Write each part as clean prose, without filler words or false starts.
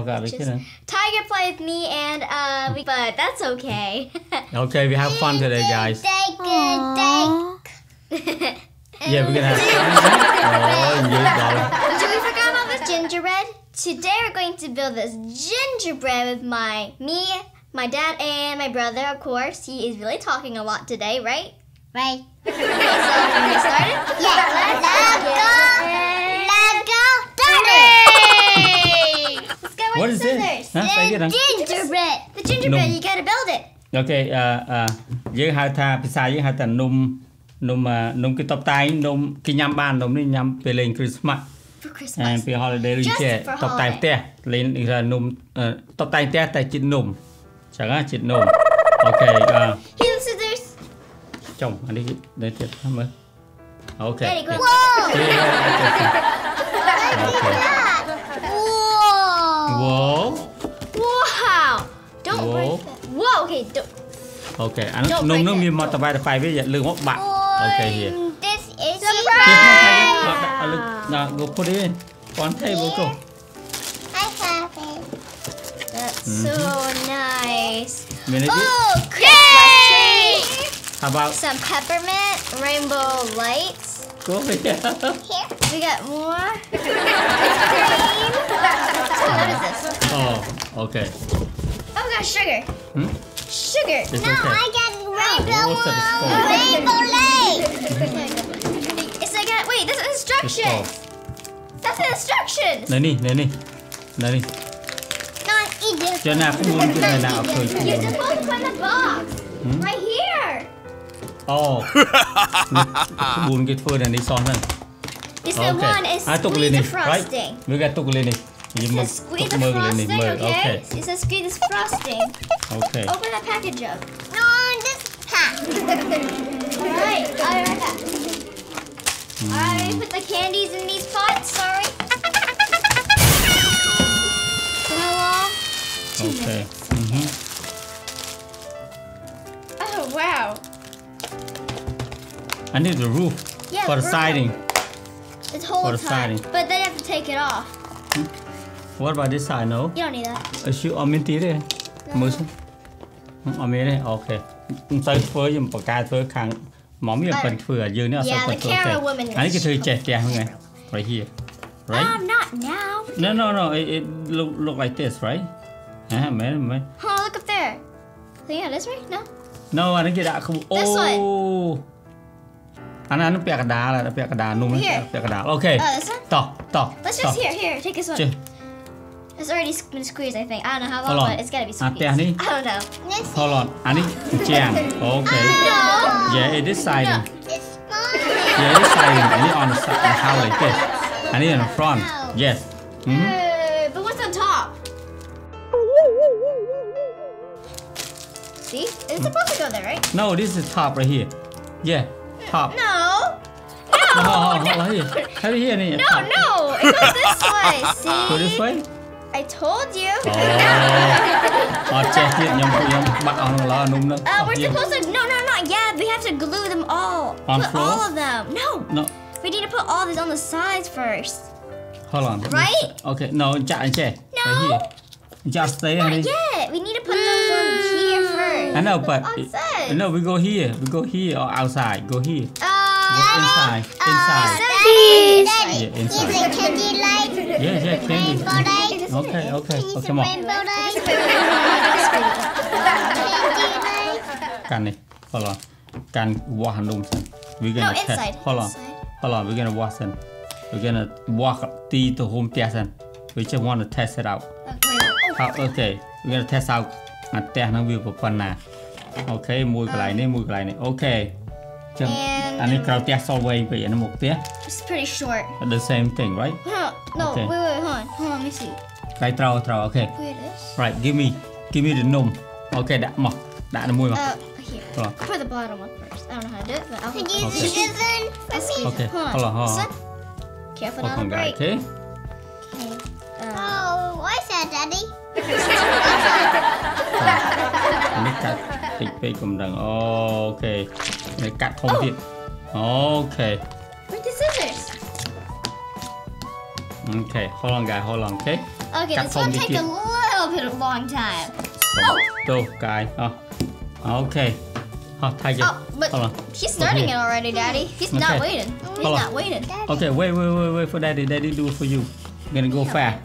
got it. Tiger play with me and but that's okay. Okay, we have fun today, guys. Yeah, we're gonna have fun. Did we forget about this gingerbread? Today we're going to build this gingerbread with my dad, and my brother, of course. He is really talking a lot today, right? Right. Okay, so can we get started? Yeah. Let's go. Start it. Let's go with What the is this? scissors. Huh? Gingerbread. The gingerbread, Num. you gotta build it. Okay, យើងហៅថាភាសាយើងហៅថានំគេតបតែងនំគេញ៉ាំបាននំនេះញ៉ាំពេលលេង Christmas For Christmas. ពេល holiday ដូចជាតបតែងផ្ទះលេងនំតបតែងផ្ទះតែជាតិនំចឹងណាជាតិនំអូខេ Here the scissors. ចុំអានេះទៅទៀតមើលអូខេ There you go. Whoa Wow. Don't Whoa. break that. Whoa, okay, don't. អូខេអានោះនំនោះមានមកតបែតបែវាលើកមកបាក់អូខេ here This is Surprise. Go put it in on table go I have it. That's so nice. Minute Oh, Christmas tree. How about Some peppermint, rainbow lights. go here Here. We got more. Ice cream. What is this? Oh okay Oh, we got sugar. Sugar. It's No, okay I got rainbow What's that one. called? Rainbow light. It's like wait, this is instructions. That's the instructions. នៅនេះ No, eat this. ចុះណាក្បួនគេណាអត់ឃើញ You're supposed to find the box. Right here. អូក្បួនគេធ្វើនៅនេះសោះហ្នឹង This the one is ទុកលេ squeeze នេះ the frosting. វាគេទុកលេនេះយី It មក says squeeze ទុក the មើលលេនេះ frosting, មើលអូខេ okay? It says squeeze this frosting. អូខេ Open that package up. No, this pack. Alright, alright. Alright, put the candies in these pots, sorry. So how long? អូខេ Oh, wow. I need the roof Yeah, for the roof. siding This whole For the time. siding. But then you have to take it off. What about this side no You don't need that. អត់មានទីទេមើលសិនអត់មានទេអូខេមិនសូវធ្វើយើងបកកែធ្វើខាងមកមានប៉ុនធ្វើយើងនេះអត់សូវ Yeah, ប៉ុន the ធ្វើ camera woman អានេះគេធ្វើចេះផ្ទះហ្នឹងឯង right here right Not now. no it look like this right មែន Oh, look up there. So yeah, this way? No? no អានេះគេដាក់អូ This one. អានោះពាក់កណ្ដាលពាក់កណ្ដាលនោះពាក់កណ្ដាលអូខេ This one? តោះ Let's just here, take this one. ចេះ It's already been squeezed, I think. I don't know how Hold long, on. but it's gotta be អា squeezed. ផ្ទះនេះ I don't know. This. hold on អានេះជាងអូខេ No! yeah it is siding No. This one. yeah it is siding អានេះ on the side the house like this អានេះ on the front yes But what's on top? See? It's supposed to go there, right? no this is top right here yeah top No! hold here have here នេះ No, no! It goes this way, go this see? way I told you. អត់ចេះទៀតខ្ញុំបាក់អស់នឹងឡើនំនោះ We're supposed to. No. Yeah, we have to glue them all. On put floor? all of them. No. no We need to put all these on the sides first. hold on Right? okay no ចាក់អញ្ចេះ No. right here ចាក់ stay Not នេះ yet. We need to put those on here first. I know but Outside. no we go here or outside go here go inside Daddy, Yeah, inside. is it candy light? yeah candy Rainbow light? okay Is it come on rainbow light? Candy light? កាន់នេះ hold on កាន់ wash នំសិន we No, gonna test inside. hold on we're gonna wash សិន we're gonna wash ទីទៅហុំផ្ទះសិន we just want to test it out okay we're gonna test out អាផ្ទះហ្នឹងវាប៉ុណ្ណា okay មួយកន្លែងនេះ okay ចឹងអានេះក្រៅផ្ទះសល់វែងពេកអានេះមកផ្ទះ It's pretty short. the same thing right No, Okay. wait, hold on, let me see. ក្រៃត្រូវ okay Where it is? right give me the នំ okay ដាក់មកដាក់មួយមក Here. Hold on. Put the bottom one first. I don't know how to do it, but I'll Could help you Okay. use this one for me? okay Hold hold on. on This one? Careful not to hold on guys break. okay Okay. Oh, what's that, Daddy? នេះកាត់តិចពេកកុំដឹងអូខេនេះកាត់ធំទៀតអូខេ Where's the scissors? okay hold on guys hold on okay Okay, this will take a little bit of long time. Tô cài. Ok. Thay cho. But he's starting it already, Daddy. He's not waiting. He's not waiting. Okay, wait for Daddy. Daddy do it for you. I'm gonna go fast.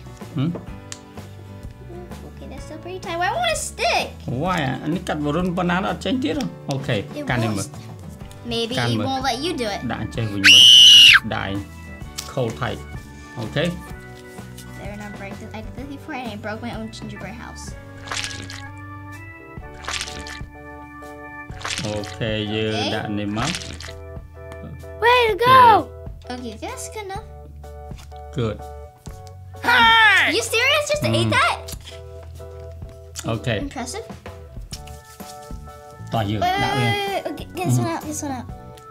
Okay, that's still pretty tight. Why won't it stick? Why? Anh cắt vào run banana change tiếp rồi. Okay, can him. Maybe he won't let you do it. Đã chơi với mình. Đại cold tight. Okay. There, and I break this. I did this before, and I broke my own gingerbread house. Okay, you đã name up. Way to go! Okay, that's good enough. Good. You serious? Just ate that? Okay. Impressive. Tỏ you. Wait. Okay, get this one out. This one out.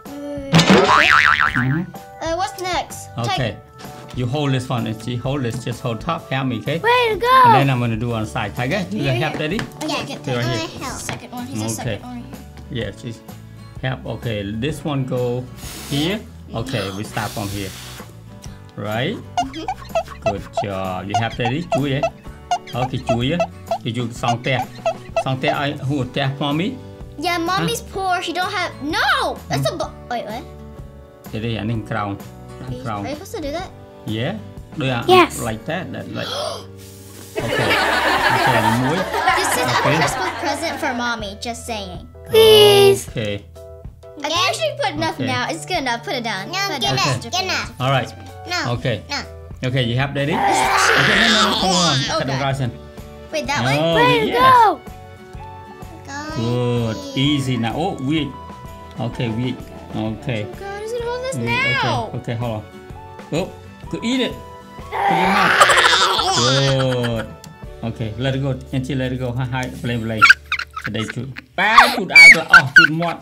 What's next? Okay. You hold this one and she hold this. Just hold top. Help me, okay? Way to And go! then I'm gonna do on the side. Tiger, you gonna help Daddy? Okay, get Here, the right here. second one. He's the second one right here. Yeah, she's help. Okay, this one go here. Okay, we start from here. Right? Good job. You have Daddy? Chui ấy. Okay, chui ấy. You song te. Song te ai who te mommy? Yeah, Mommy's poor. She don't have. No, that's a. Wait, what? Đây anh in crown. Crown. Are you supposed to do that? Yeah. Đôi à? Yes. Like that. That like. Okay. Okay, muối. This is a Christmas present for Mommy. Just saying. Please! Okay. I think I should put enough Okay. now. It's good enough. Put it down. No, Put it get down. enough, get enough. All right. No. Okay. No. Okay, you have Daddy? Okay, no, come on. Okay. Cut the grass in. Wait, that way? Oh, Way to yes. go! Good. Easy now. Oh, wait. Okay, wait. Okay. God, who's gonna hold this Wait, now? okay, hold on. Oh, could eat it. Put your mouth. Good. Okay, let it go. Until let it go. Hi, play. Today, shoot. Shoot out. Oh, shoot more.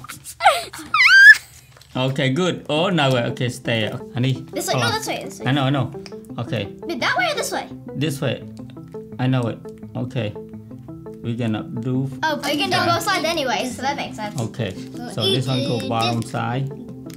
Okay, good. Oh, no way. Okay, stay. Honey. This way? hold No, on. this way. This way. I know. Okay, Wait, that way or this way? this way. I know it. Okay. We're gonna do. Oh, but you can do both sides anyway, so that makes sense. Okay. So this one go bottom side.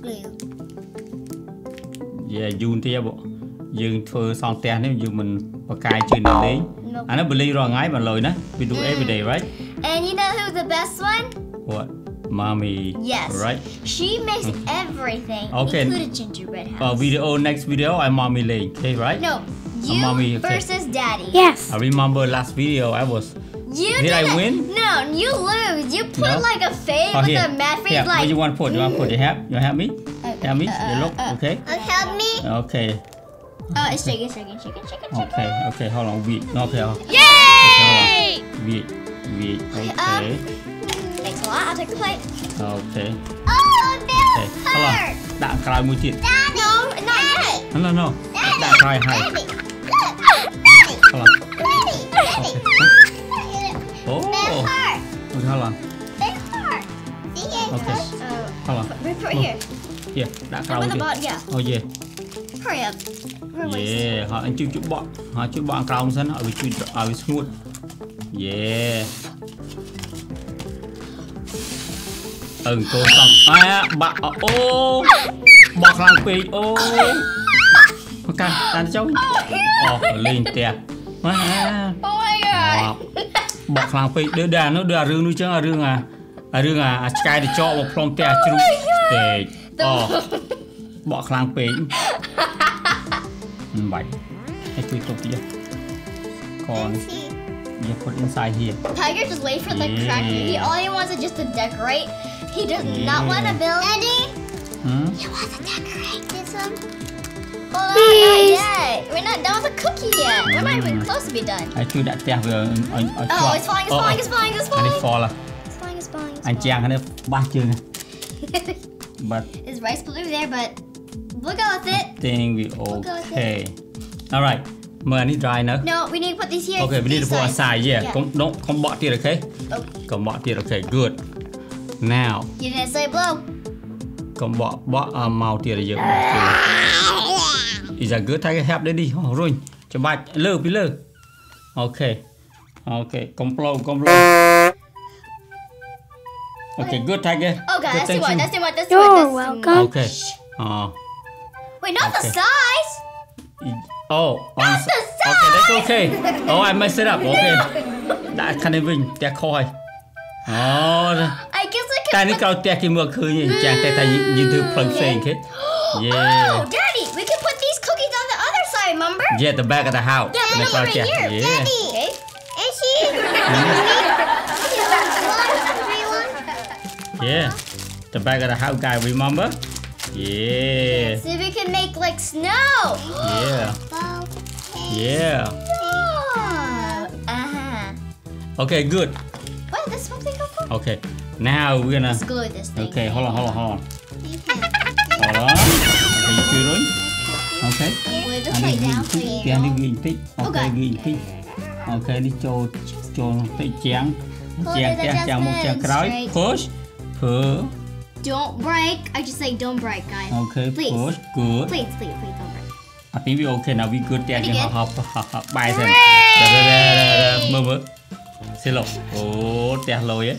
Yeah, June tiếp bộ. Dương thưa xong ten nếu như mình và cài chuyện này lấy. Anh nó believe rồi ngay mà lời đó. We do every day, right? And you know who's the best one? What? Mommy. Yes. Right? She makes everything, Okay. including gingerbread house. Next video, I mommy lay. Okay, right? No, you Mommy, okay. versus Daddy. Yes! I remember last video I was. You Did I didn't- win? No, you lose. You put No? like a fade Oh, with here. a mad face Here, where like. you want to put? You want to put? You help me? Help me? You look, okay? Help me! Okay. Oh, it's shaking. Okay, hold on. Wait. Okay. Yay! Wait. Okay. Thanks a lot. I'll take the plate. Okay. Oh, Okay. this Hold on. hurt! ដាក់ក្រោយមួយទៀត No, not yet. No ដាក់ក្រោយហើយ Daddy! Hold on. Daddy! Oh. This hurt! Okay, hold on. This hurt! See it? Okay. Hold on. Right here. Here,ដាក់ក្រោយ With ទៀត the bottom, yeah. Oh yeah. Hurry up. Release. Yeah. ហើយអញជួយបក់ហើយជួយបក់ក្រោមសិនឲ្យវាជួយឲ្យវាស្ងួត Yeah. កូនសំបាក់អូបក់ខ្លាំងពេកអូមកកាន់ចូលអូលេងផ្ទះ Oh my god. បក់ខ្លាំងពេកដូចអានោះដូចអារឿងនោះចឹងអារឿងអាឆ្កែទៅចកមកផ្លុំផ្ទះជ្រូកពេកអូបក់ខ្លាំងពេកមិនបាច់ឲ្យជួយទុកទៀតកន You put inside here. Tiger just wait for the cracker. All he wants is just to decorate. He does not want to build. Daddy! Hmm? You want to decorate this one? Hold on, not Please. yet. We're not done with the cookie yet. We're not even close to be done. ឲ្យជួយដាក់ផ្ទះវាឲ្យ Oh, it's falling. អានេះ fall It's falling. អញចាំងនេះបាសជើង But There's rice blue there, but we'll go with it. think we okay. All right. មើលនេះ dry នៅ No, we need to put these here. Okay, we need to put These aside. Yeah. កុំបក់ទៀត okay? Okay. កុំបក់ទៀត okay. Good. Now, You didn't say blow. កុំបក់មកទៀតយើងបោះជើង Is that good? Tiger help Daddy. រុញច្បាច់លើពីលើ Okay.កុំប្លូ Okay, good Tiger. Okay, Good, that's too thank much. you. That's too much. That's too You're much. That's too welcome. much. Okay. Wait, not the Okay. size. Oh, Not the Okay, that's okay. Oh, I messed it up. Okay. Đã khăn đến Vinh, tè khôi. Oh. I guess I Ta can. ní cao tè cái mưa khơi nhỉ, chàng tè nhìn thứ plug saying hết. Yeah. Oh, Daddy, we can put these cookies on the other side, remember? Yeah, the back of the house. Yeah, The right here. Yeah. Daddy. Okay. Is she? Yeah. The back of the house, guy. Remember? Yeah. So we can make like snow. Yeah. Yeah. Okay, good. What does this one thing go for? Okay. Now we're gonna. Let's glue this thing. Okay, hold on. Hold on. Okay, you feel it? Okay. Glue the Anh plate đi down, ghi please. tí, đi ghi tí. Ok, Okay. ghi tí. Ok, đi cho tí chén. Hold Chén it, chén một chén adjustments, khói. right. Push. Pull. Don't break. I just say don't break, guys. Okay, Please. push. Good. Please, don't break. I think we okay now. We good. Chén Pretty good. hop bài xem. Mơ mơ. Xin lỗi. Oh, chén lôi ấy.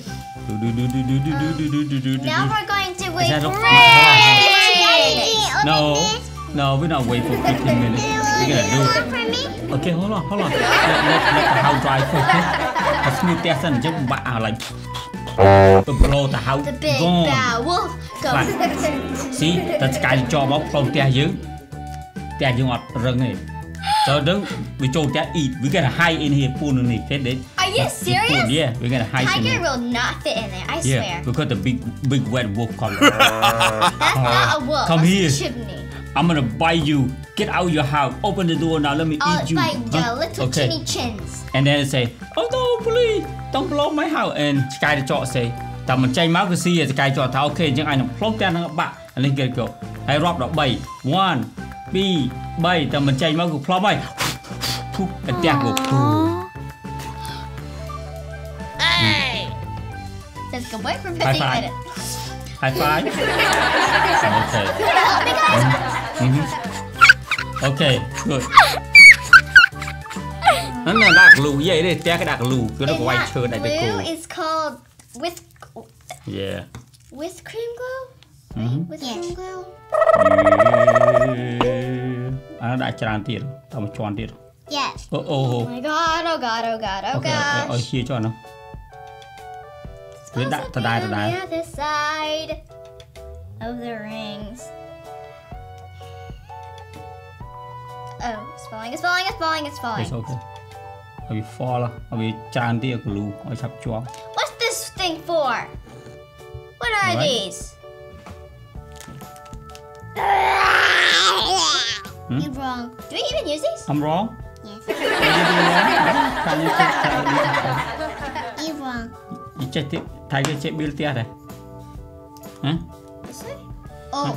Now we're going to wait. that a- Great. No, we're not waiting for 15 minutes. We're gonna do it. Okay, hold on. Let the house dry first. Let's smooth that and just like blow the house. The big gone. bow wolf. Go. Right. See, that's cái cho bóc không tia dữ. Tia dữ ngọt rừng này. So don't we cho tia eat. We gonna hide in here, pool in here. Okay, đấy. Are you serious? Yeah, we're gonna hide in Tiger here. will not fit in there. I Yeah, swear. because the big wet wolf come. That's not a wolf. Come that's here. a chimney. I'm gonna bite you. Get out of your house. Open the door now. Let me Oh, eat it's you. like Huh? little Okay. chinny chins. And then it say, oh no, please, don't blow my house. And Sky the chọn say, tao mình chay máu cái gì? Sky chọn tao okay, nhưng anh plug tên nó bạ. And then get go. Hay drop đó 7, 1, 2, 7. Tao mình chay máu cái plug bay. Phúc, cái tẹt của. Let's go wait for 15 High five. minutes. High five. Okay. Help me, guys. Okay, good. Nó là đạc lù vậy đi, tẹt cái đạc lù. Cứ nó And quay that chơi đại cái glue cổ. is called Yeah. with cream glue. With cream glue. Nó đã tràn tiền, tao một tròn tiền. Yes. Oh. Oh my god! Oh god! Oh god! Oh Okay, gosh! ở chia cho nó. Với Supposed đại, to ta be đai, ta on đai. the other side of the rings. Oh, it's falling! It's falling! It's falling! It's falling! It's okay. Ở bị fall, ở bị tràn tiền của lù, ở sắp cho. What's this thing for? What are What? these? You're wrong. Do we even use these? I'm wrong. Yes. Can you You're wrong. you check it? Thay cái check bill tiền này. Hả? This way? Oh.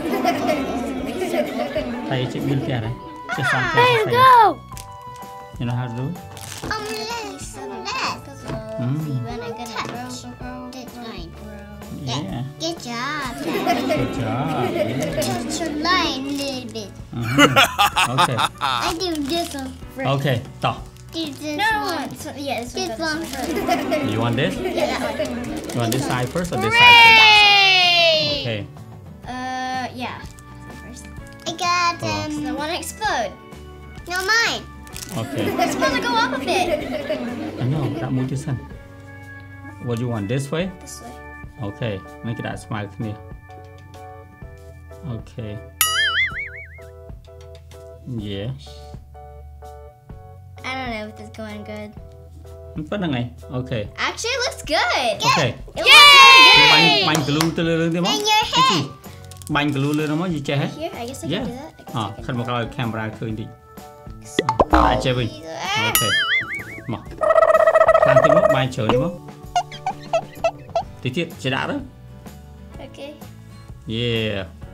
Thay check bill tiền này. Check xong There you tiền. go. You know how to do it? Listen. See when I'm gonna grow. That's fine. Yeah. Good job. Good job. Yeah. Touch your line a little bit. Okay. I do this one first. Okay.ต่อ. Do this No one. one. So, yeah, this This one. one first. You want this? Yeah, that one. You want this side first or this side first? Hooray! Okay. Yeah. First. I got So the one explode. no mine. Okay. It's supposed to go up a bit. I know. That move this one. What do you want? This way? This way. Okay. Make it that smileគ្នា. Okay. Yeah. I don't know if this is going good. ប៉ុណ្្នឹងឯង Okay. Actually, it looks good. Okay. It looks really បាញ់ good. បាញ់ក្លូទៅលើទៀតមក In your head. បាញ់ក្លូលើនោះមកយីចេះហ៎ Here, I guess I can Yeah. do that. I guess អ I can ខិតមកឲ្យកាមេរ៉ាឃើញតិច do ដាក់ចេះវិញ that. Okay. មកខ្លាំងតិចមកបាញ់ជ្រើនេះមកតិចទៀតចេះដាក់ទៅ Okay. Yeah.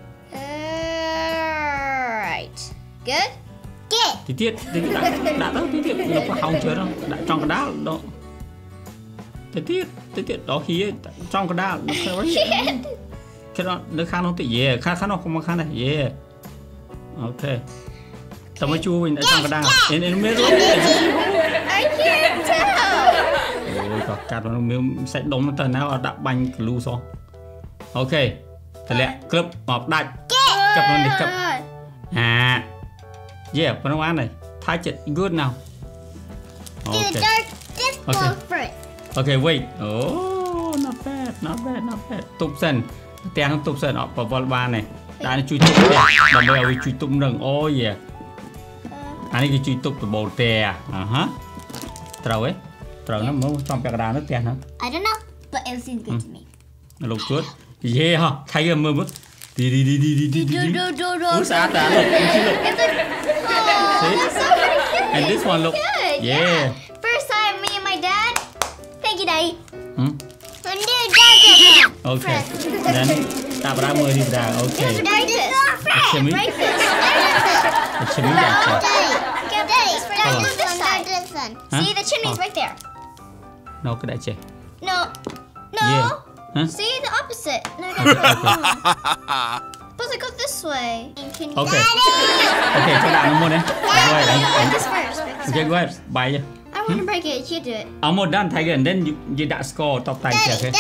Alright. Good? Get. តិចទៀតដាក់ទៅតិចទៀតនៅហោងជ្រើនោះដាក់ចង់កដាលដកតិចទៀតដល់ហៀចង់កដាលនៅខាងវិញគេដល់នៅខាងនោះតិច Yeah ខាងនោះកុំមកខាងនេះ Yeah. Okay. តើមកជួវិញដាក់ចង់កដាល In the middle. I can't tell. អូយក៏កាត់មកមានសាច់ដុំទៅណាអត់ដាក់បាញ់ក្លូសោះអូខេតម្លាក់ក្លឹបមកដាច់ Cặp nó đi cặp. អាយេប៉ុណ្ណឹងបានហើយថ touch it good now Do okay this Okay. one first. okay wait oh not bad ទុបសិនផ្ទះទុបសិនអត់បវល់បានទេដាក់ជួយទុបផ្ទះដើម្បីឲ្យវាជួយទុបនឹងអូយអានេះគឺជួយទុបដបូលផ្ទះហ៎ត្រូវទេត្រូវណាមើលចំពាក់កណ្ដាលនោះផ្ទះហ្នឹង I don't know, but it seems good to me. look good yeah ហ៎ថៃមើលមើលទី Do. អូស្អាតតា look It's like, oh, See? that's so pretty good. And this one look good. yeah First time me and my dad. Thank you, Daddy. When you do okay then តាប្រាមើលនេះតា okay Break this. Shimmy Break this. Shimmy No. that Get this. Now do this side. this one. Huh? See, the chimney's right there. no ក្តាច់ចេះ No. No. Yeah. Huh? See, the opposite. No, no, no. Supposed to go this way. And can you okay okay ចុះដាក់នោះមុនណា break this first? okay go ahead បាយ I want to break it. You do it. almost done Tiger and then youដាក់ score តបតែចេះ okay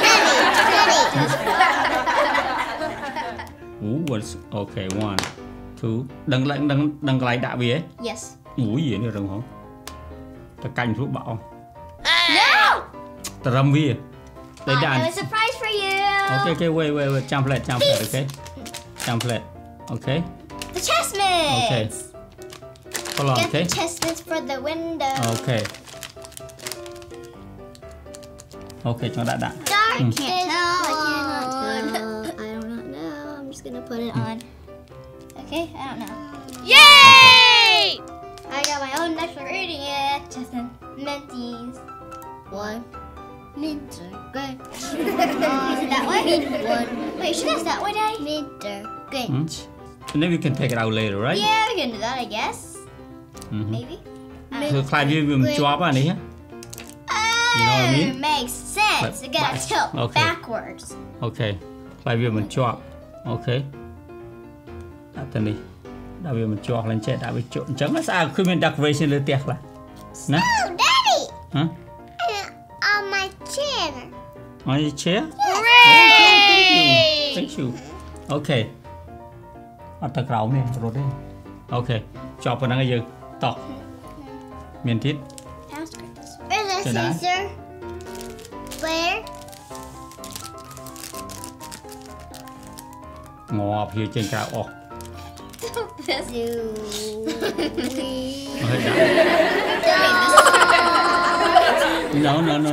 ooh what's okay 1 2ដឹងកន្លែងដាក់វាហ៎ Yes. អូយនេះរឹងហ៎តកាញ់ព្រោះបាក់អស់ No. ត្រឹមវា I have a surprise for you. okay wait ចាំផ្លែត okay ចាំផ្លែត okay The chest mitts. Okay. hold on Get okay the chest mitts for the window. okay okay ចង់ដាក់ Dark. Can't tell. I cannot put. I do not know. I'm just gonna put it on. Okay. I don't know. Yay! I got my own knife for eating it. Just some minties. One. Minter, good. Is it that way? One. Wait, should that's that way, Daddy? Minter, good. and then we can take it out later right Yeah, we can do that, I guess. Maybe. គឺខ្លាចវាមិនជាប់អានេះ You know what I mean? Makes sense. You gotta But- tilt okay. backwards. okay ខ្លាចវាមិនជាប់ okay ដាក់ទៅនេះដាក់វាមិនជាប់ឡើងចេះដាក់វាជក់អញ្ចឹងស្អាតគឺមាន decoration លើផ្ទះខ្លះណា Oh, Daddy! ហ៎ On my chair. on your chair Hooray! thank you okay អត់ទៅក្រោមទេរត់ទេ okay ជាប់ប៉ុណ្ណឹងឲ្យយើងតោះមានទៀត Where's the Should I? scissor? Where? ងាប់វាចេញក្រៅអស់ This. Do we? ហើយដាក់ no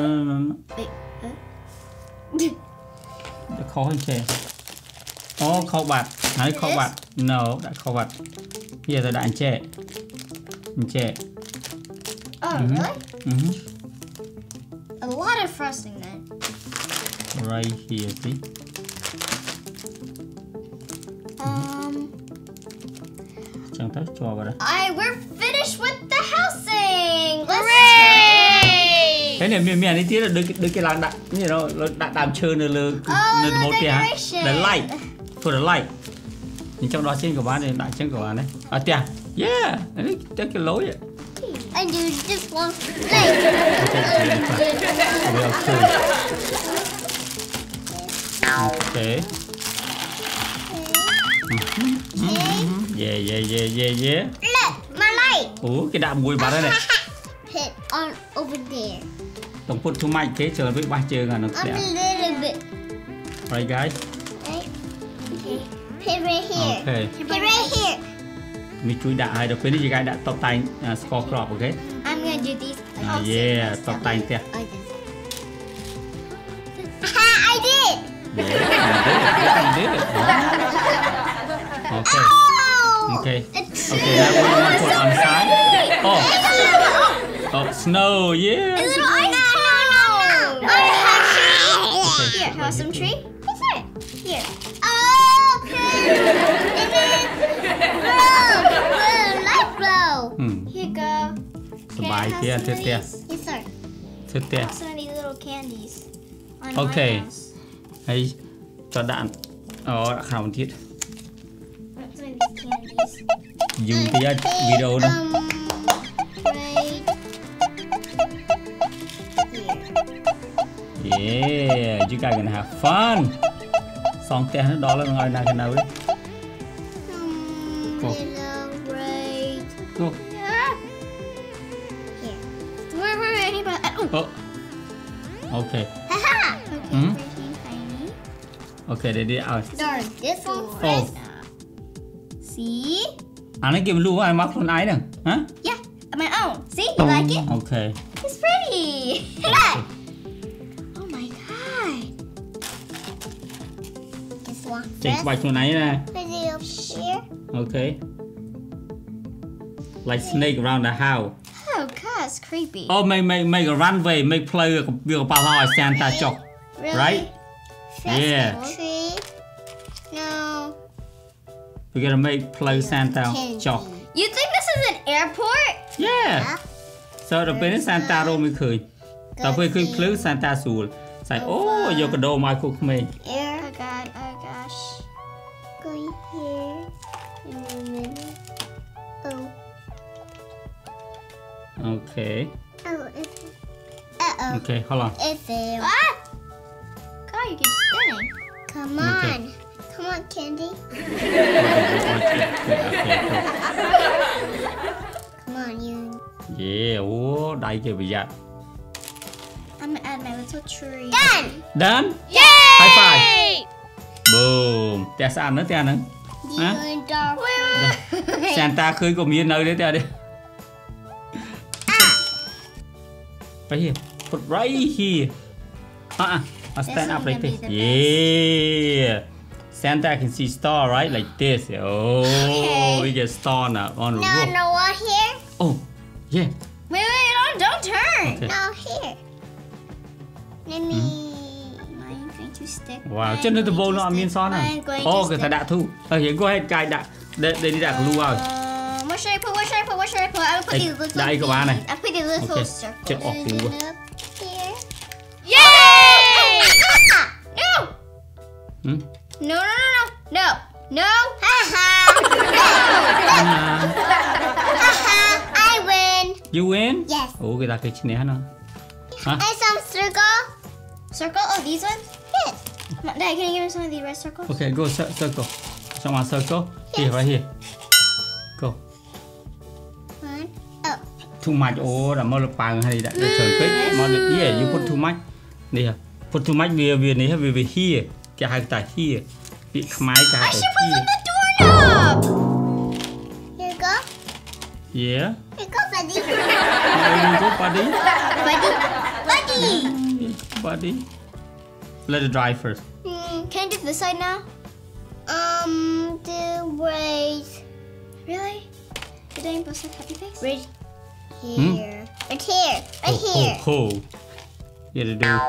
ខុសហើយចេះអូខុសបាត់ហើយខុសបាត់ no ដាក់ខុសបាត់វាទៅដាក់អញ្ចេះ Oh, really? Mm-hmm. A lot of frosting then. Right here, see? Chẳng tới cho vào đây. We're finished with the housing. Let's Thế này miền này tí là đưa cái làng đặt như nó đặt đàm chơi nơi lơ nơi một tia decoration. the light for the light. Nhưng trong đó trên của bạn này đặt trên của bạn đấy. À tia, yeah, đấy cái lối vậy. I do just one leg. Okay. Yeah. Look, my light. Ủa cái đạm mùi bà đây này. Hit on over there. Don't put too much kế chờ với ba chơi là nó On sẽ. a little bit. Right guys. Right? Okay. Hit right here. Okay. Hit right here. Mình chui đã hay được phía này guys đã top tay score crop okay. I'm gonna do these. Yeah, top tay tia. I did. Yeah, you did it. Okay. Oh. Okay. It's Okay, now what do you want to put on the side? Oh, snow, yeah. A little ice cone. Okay. Here, have some tree. What's that? Here. Okay. And then blow, light blow. Here you go. So bye tia, Some of tia. these. Yes, sir. Sit there. Some of these little candies. On Okay. my house. Hey, cho đạn. Đã khảo thiết. Some of these candies. Dùng cái video đó. Right here. Yeah, you guys gonna have fun. Xong tiền hết đó là ngồi nào cái nào ấy. Cool. Right. Cool. Oh. Okay. Haha. Okay, pretty tiny. Okay, they did out. Darn, this one Oh. first. See? Anh ấy kêu lưu ai mắc con ái nè. Hả? Yeah, my own. See, you like it? Okay. It's pretty. Oh my god. This one Check first. bạch con ái nè. Put it up here. Okay. Like snake around the house. Oh god, it's creepy. Oh, make a runway, make play with a power Santa chọc. Really? Right? Yeah. Tree. No. We gotta make play Santa chọc. You think this is an airport? Yeah. So the bên Santa rồi mới khơi. Tao phải khơi play Santa sủa. Say, oh, vô cái đồ mai của mình. Here. Oh god, oh gosh. Going here. In the middle. Oh. Okay. Oh, it. Uh-oh. Okay, hold on. It failed. Ah! God, you keep spinning. Come Okay. on. Come on, Candy. Come on, you. Yeah, oh, đây kìa bây giờ. I'm gonna add my little tree. Done. Done? Yay! High five. Boom. Tè sàn nữa tè nữa. You Huh? and dog. Wait. Santa khơi có miếng nơi đấy tè đi. Right here. Put right here. I'll stand up like this. Yeah. Santa can see star, right? Like this. Oh, Okay. we get star now on the No, roof. no, what here? Oh, yeah. Wait, don't turn. Okay. No, here. Let me. I'm going to stick. Wow, I'm chân nó từ going vô to nó stick. miếng son à? I'm going to Oh, người ta stick. đã thu. Here, go ahead, cài đã. Để đi đặt lưu rồi. What should I put? What should I put? What should I put? I will put Đây, these little. đây các bạn này. I put these little Okay. circles. Chết off luôn. Up here. Yay! No! Hmm? No! No! No! Haha. Haha. I win. You win? Yes. Ủa, người ta cái chuyện này hả? Hả? And some circle. Circle? Oh, these ones? Yes. Dad, can you give me some of these red circles? Okay, go circle. Someone circle. Here, right here. Go. One. Oh. Too much. Oh, là mơ bằng hay đã được thường quyết. Yeah, you put too much. Đi hả? Put too much về này về here. Cái hai cái here. Bị máy cái I hai should cái put here. the doorknob! Here you go. Yeah. Here you go, buddy. Go, buddy. Buddy. Buddy. Let it dry first. Can I do this side now? The raise. Really? Did I post a happy face? Right here. Right here. Right here. Oh. You gotta do.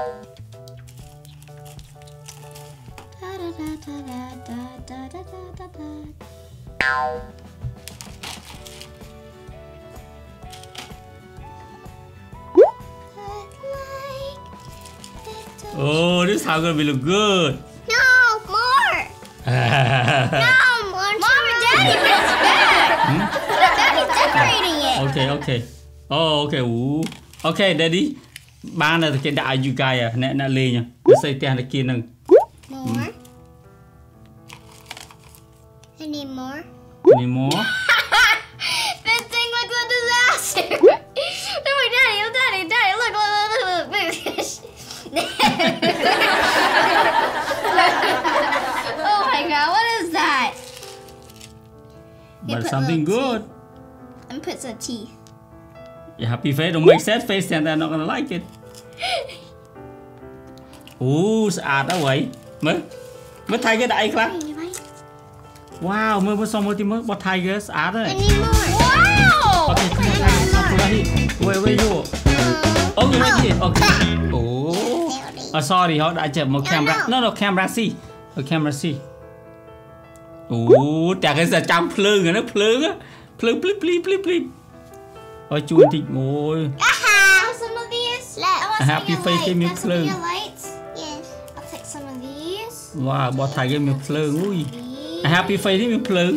Oh, this is how gonna be look good. No, more. No, more. Mom and Daddy, but it's back! Daddy's decorating it! Okay. Oh, okay. Ooh. Okay, Daddy. Ba là cái đại you guys à, nè lê nha. Nó xây tiền là kia nè. More. Any more? Any more? That thing looks a disaster! No, my Daddy, look, Oh my god, what is that? But put something little good. And put some teeth. Your happy face don't make sad face and they're not gonna like it. Sạch đó vậy. Mới thay cái đại khác. Wow, mới xong mới tìm bot thay cái sạch đấy. Any more? Wow! Okay, come on, come on, where you? Okay, right here. Okay. Oh, sorry, họ đã chụp một camera. No, camera see. Camera see. Chả cái giờ trong phơi nó phơi á. Phơi please. Ôi chuồn thịt ngồi. Want some of these? I want some Happy of your face, give me lights. Some of clue. your lights. Yes. I'll take some of these. Wow, bot thay cái miếng phơi ui. These. Happy face đi miếng phơi.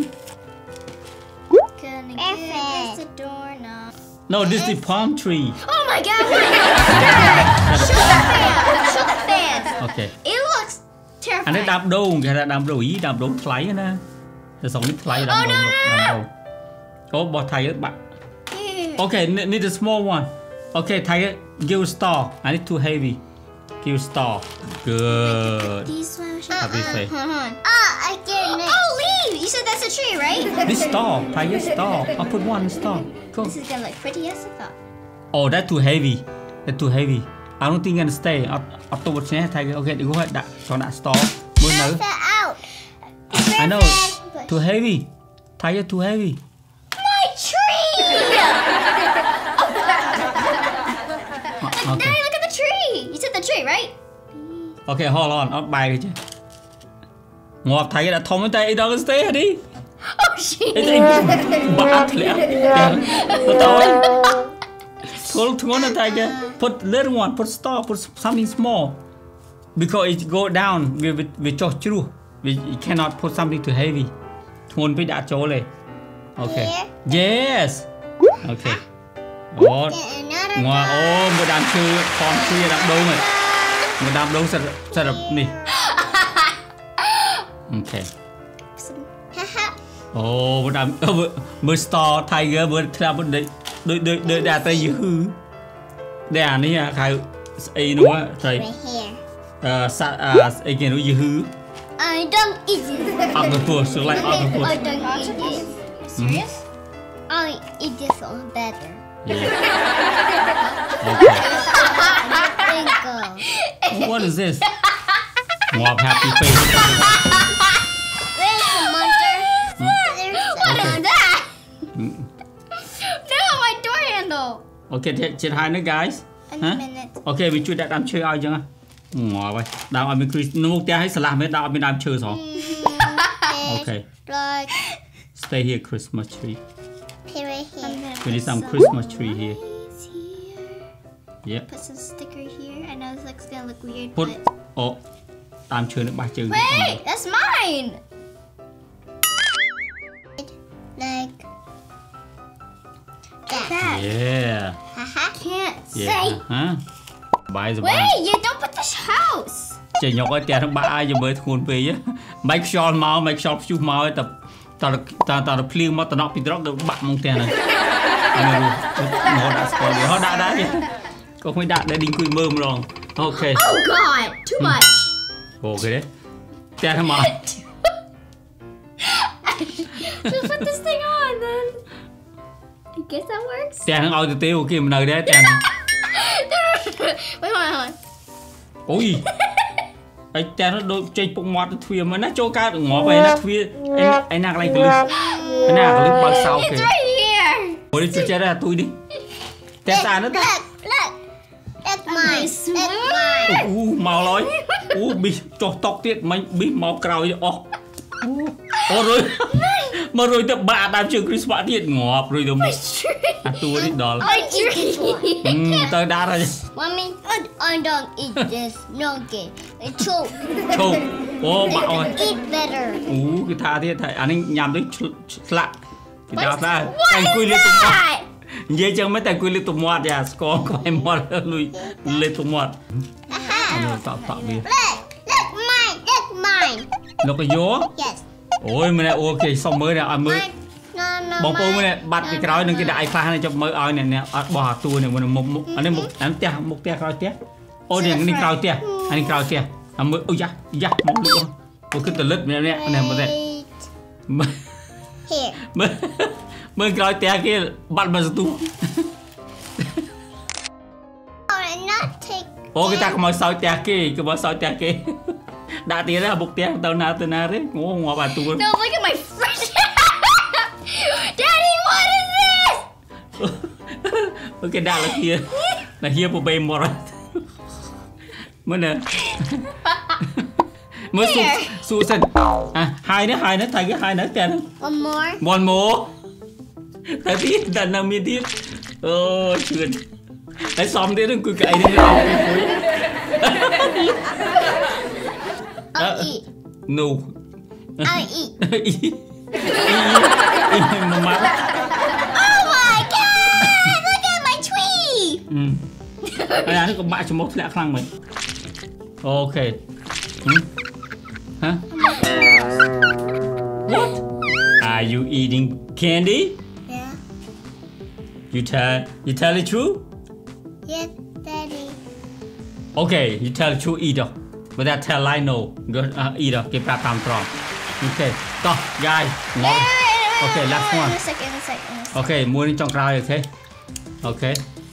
Gonna Perfect. give this a doorknob. No, this is the palm tree. Oh my god! What is that? Show the fans. Okay. It looks terrifying. Anh ấy đạp đồ, cái là đạp đồ thay nè. Để xong cái thay đạp đồ. Có bot thay bạn. Ew. Okay, need a small one. Okay, Tiger, give a star. I need too heavy. Give a star. Good. These ones. Happy face. Hold on. I get it. Oh, leaves! You said that's a tree, right? This star, Tiger, star. I'll put one star. Go. This is gonna look pretty as I thought. Oh, that's too heavy. That's too heavy. I don't think it's gonna stay. I'll do what's next, Tiger. Okay, go ahead. Cho that star. Move now. out. I know. Too heavy. Tiger, too heavy. My tree! Okay. Daddy, look at the tree! You said the tree, right? Okay, hold on. I'll buy it. Ngọt Tiger đã thông tay đâu có stay đi. Oh, shit! Bạc lẹ. Nó tối. Thua nó Tiger. Put little one. Put star. Put something small. Because it go down with cho chru. You cannot put something too heavy. Thôn với đã chỗ này. Okay. Yes. Okay. What? Ngọt. Oh, một đám chư con khuya đám đâu này. Một đám đâu sẽ đập nè. Okay. Oh, một đám một star Tiger một làm một đợi đạt tay dữ. Đây à này à khai ấy đúng không thầy? Ấy kia nó dữ. I don't eat it. Octopus, so like octopus. I don't eat it. Serious? I eat this one better. Yeah. Okay. What is this? Ngọt happy face. Where's the monster? What is that? No, my door handle. Okay, trên hai nữa guys. A minute. Okay, mình chui đặt đám chơi ai chưa? Ngọt vậy. Đào mình cứ nó một tia hay sẽ làm hết đào mình đám chơi rồi. Okay. Like, Stay here, Christmas tree. right here. We need some Christmas tree here. Yep. Put some sticker here. I know this looks gonna look weird, Put. but Oh, đám chơi nước ba chân. wait, that's mine. Like That. Yeah. Can't Yeah. say. Hả? Bài rồi. Wait, you don't put this house. Chị nhóc ở tiền ba ai giờ mới thôn về á. Make sure chú mau tập ta phim mà ta nọ bị drop được bạn mong tiền này. Nó đã spoil rồi. Họ đã đi. Có không đã để đinh quỳ mơm rồi. Okay. Oh God, too much. Okay đấy. Tiền mà. Just put this thing on then. I guess that works. Tiền ao từ tiêu kia mình nơi đấy tiền. Wait, hold on. Ôi. Ai tiền nó đôi chơi bụng mọt thuê mà nó cho cá ngó về nó thuê anh nàng lại cái lưng. Anh nàng cái lưng bao sau It's kìa. right here. Ôi đi chơi ra tôi đi. Tiền sao nữa ta? look. That's mine. That's mine. Màu lối bị cho tóc tiết mình bị màu cào ô rồi mà rồi tập bà đam trường Christmas tiết ngọt rồi đâu tua đi đó My tree. tới đá rồi Mommy, I don't eat this. No good. I choke. châu ô bạo rồi Eat better. cái tha thiết thầy anh ấy nhằm tới lạ cái đào ra What anh quy is lên tụi mọt that? dễ chăng mấy tay quy lên tụi mọt à có ai mọt lui lên tụi mọt tạo đi Look, mine. That's mine. nó có vô Yes. ôi mình này ok xong mới nè mới Mine. No, bóng mine. bông này bắt cái cõi nâng cái đại pha này cho mới ơi này nè bỏ tu này một anh ấy một tia cõi tia ôi này anh cõi tia anh cõi tia anh mới ôi da mong luôn một cái từ lứt này này một đây Here. mới cõi tia kia bắt mà tu Oh, not take. ô cái ta có màu soi tia kia cái màu soi tia kia đã tia ra một tia tao nào đấy ngó bà tu No, look at my fridge. Daddy, what is this? ok đã là kia của bê một rồi mới nè mới su sinh à hai nữa thấy cái hai nữa tiền One more. one more thấy biết đàn nào miên tiếp chuyện thấy xong thế đừng cười cậy đi I'll eat. no I'll eat. mà má Oh my God! Look at my tree. anh ấy có bạ cho một lẽ khăn mình ok hả what are you eating candy Yeah. you tell the truth Yes, Daddy. Okay, you tell the truth either. But that tell lie no. Go either. Give back time from. Okay. Go, guys. No. Okay, last one. In a second. Okay, mua đi trong cry, okay. Okay.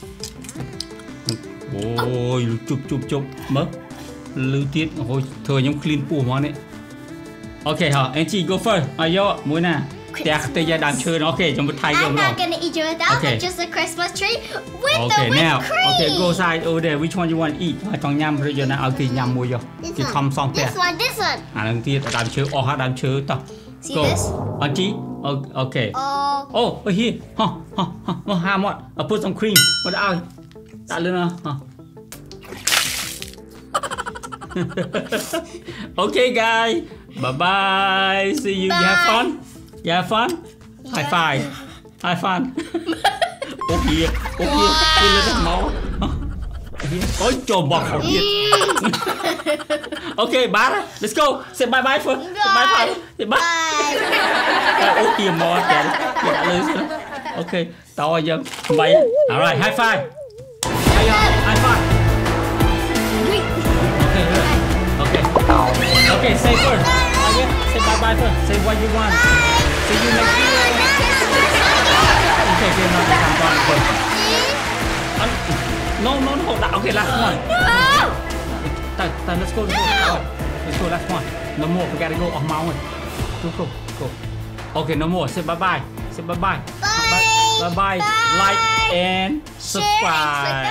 Ôi, chụp mất. Lưu tiết, hồi thời nhóm clean pù món đấy. Okay, hả, Angie go first. Ayo, mua nè. Tê gia đàm chơi nó, okay, trong một thay I'm rồi. not gonna eat you without Okay. just a Christmas tree with Okay, the whipped now. cream. Okay, go side over there. Which one you want to eat? Trong nhâm rồi giờ nào, okay, nhâm mua vô. Cái thăm xong kìa. This one. Lần tiết đàm chơi, đàm chơi tao. See Go. this? Angie, okay. Oh, here. Ham what? I'll put some cream. What else? Đặt lên nào. Okay, guys. Bye. See you. Bye. You have fun? You have fun? High five. High fun. Ô kìa. Đi lên đất máu. Có trồn bọt khẩu điện. Okay, bye. Let's go. Say bye first. Say bye first. Say bye. Ô kìa mò kìa. Đã lên rồi. Okay, to giờ. Bye. Alright, high five. High five. Okay, say first. Say bye first. Say what you want. See you next year. Okay, no, no. Okay, last one. Let's go. Let's go, last one. No more. We gotta go off mountain. Go. Okay, no more. Say bye. Say bye. Bye. Like and subscribe.